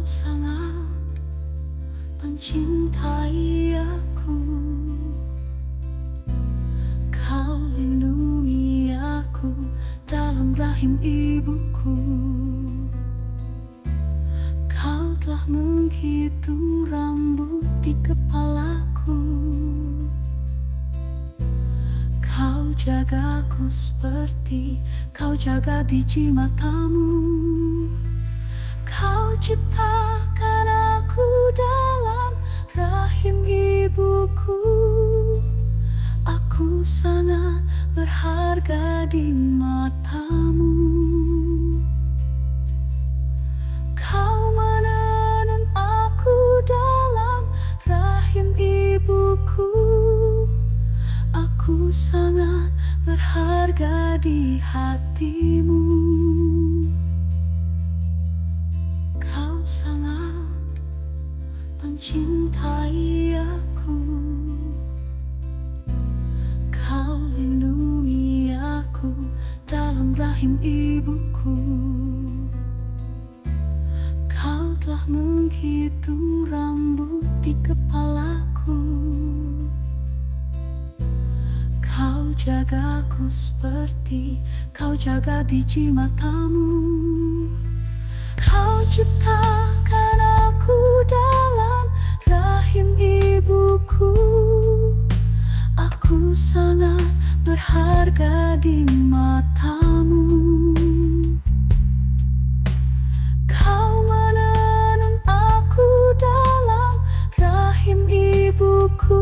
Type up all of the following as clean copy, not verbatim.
sangat mencintai aku. Kau lindungi aku dalam rahim ibuku. Kau telah menghitung rambut di kepalaku. Kau jagaku seperti kau jaga biji matamu. Kau ciptakan aku dalam rahim ibuku. Aku sangat berharga di matamu. Kau menenun aku dalam rahim ibuku. Aku sangat berharga di hatimu. Kau sangat mencintai aku. Kau lindungi aku dalam rahim ibuku. Kau telah menghitung rambut di kepalaku. Kau jagaku seperti kau jaga biji matamu. Kau ciptakan aku dalam rahim ibuku. Aku sangat berharga di matamu. Kau menenun aku dalam rahim ibuku.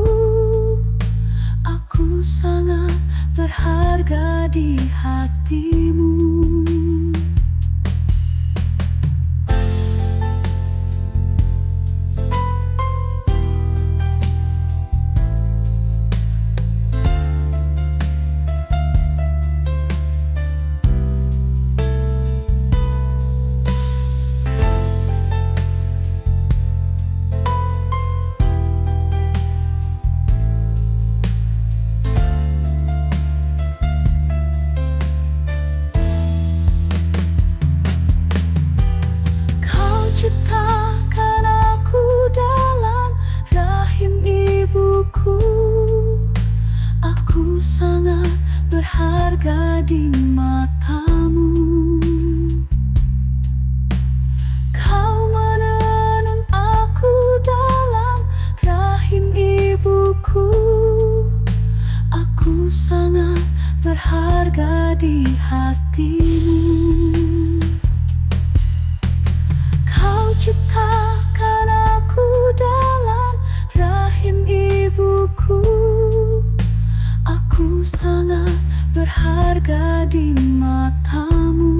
Aku sangat berharga di hatimu. Ciptakan aku dalam rahim ibuku. Aku sangat berharga di matamu. Kau menenun aku dalam rahim ibuku. Aku sangat berharga di hatimu. Ciptakan aku dalam rahim ibuku. Aku sangat berharga di matamu.